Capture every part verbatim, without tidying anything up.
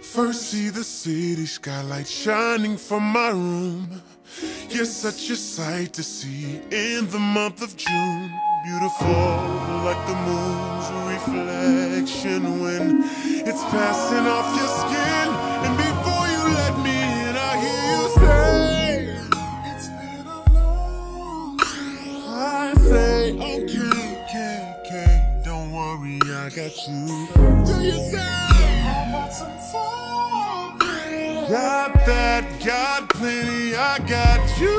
First see the city skylight shining from my room. You're such a sight to see in the month of June. Beautiful like the moon's reflection when it's passing off your skin. And before you let me in, I hear you say, it's been a long day. I say, okay, okay, okay, don't worry, I got you. Do you say, how about some fun? Got that, got plenty, I got you.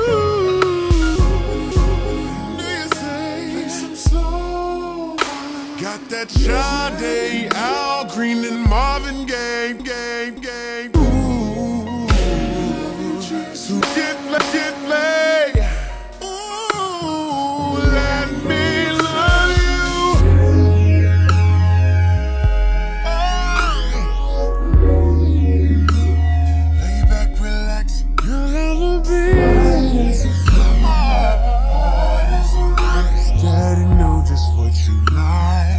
Do you say, make some slow? Got that Sade, Al Green, and Marvin Gaye, Gaye, Gaye. Ooh, so get play, get play. Ooh, let me love you. Oh. Lay back, relax. You'll never be. Daddy know just what you like.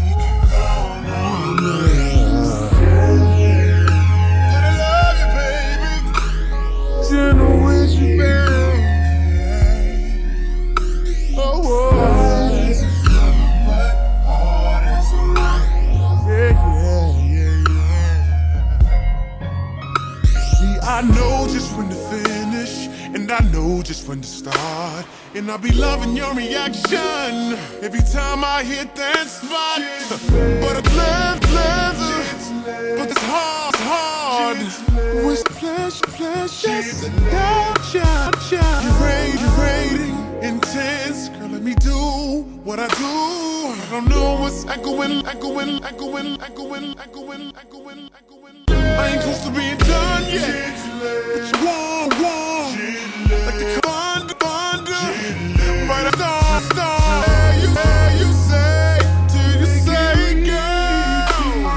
I know just when to finish, and I know just when to start. And I'll be loving your reaction every time I hit that spot. But it's left, pleasure, but it's hard, hard. With pleasure, pleasure, gotcha, gotcha. You're rating, you're rating, intense. Girl, let me do what I do. I don't know what's echoing, echoing, echoing, echoing, echoing, echoing, echoing. I ain't close to being done yet. But you want, want, like the thunder, thunder. Right after star, hey, you say, you say, till you say, girl,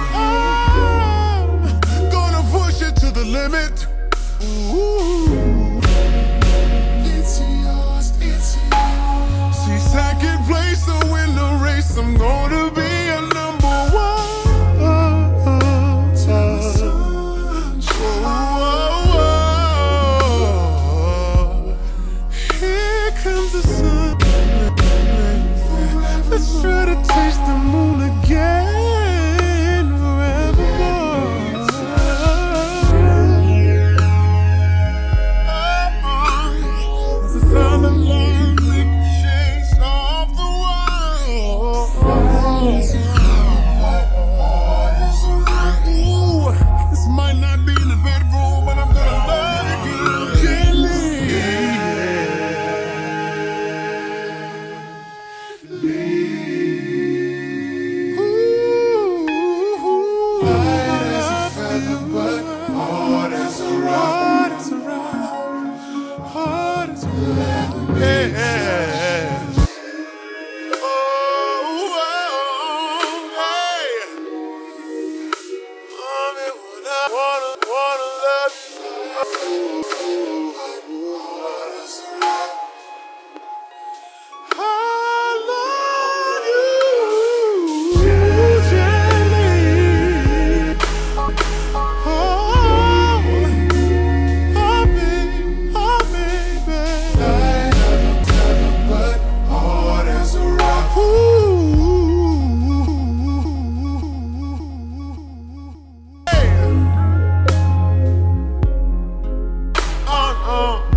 I'm gonna push it to the limit. Ooh, it's yours, it's yours. See, second place, so in the race, I'm gonna be a number one. Let's try to taste the moon again forevermore. It's the sound of music shakes off the world. Ooh, this might not be in the bedroom, but I'm gonna love you gently. Uh-uh.